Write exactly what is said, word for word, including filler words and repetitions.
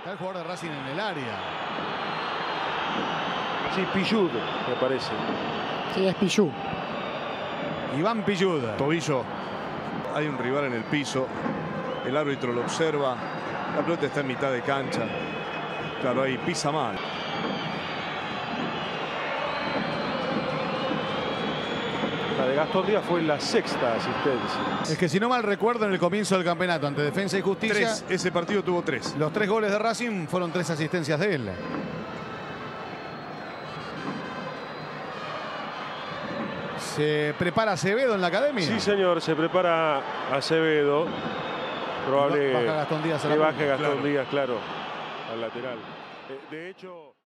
Está el jugador de Racing en el área. Sí, Pillud, me parece. Sí, es Pillud. Iván Pillud. Tobillo. Hay un rival en el piso. El árbitro lo observa. La pelota está en mitad de cancha. Claro, ahí pisa mal. La de Gastón Díaz fue la sexta asistencia. Es que si no mal recuerdo, en el comienzo del campeonato ante Defensa y Justicia, Tres. Ese partido tuvo tres. los tres goles de Racing fueron tres asistencias de él. ¿Se prepara Acevedo en la academia? Sí, señor, se prepara Acevedo. Probable Baja Gastón Díaz a la que punta. baje Gastón Claro. Díaz, claro, al lateral. Eh, de hecho...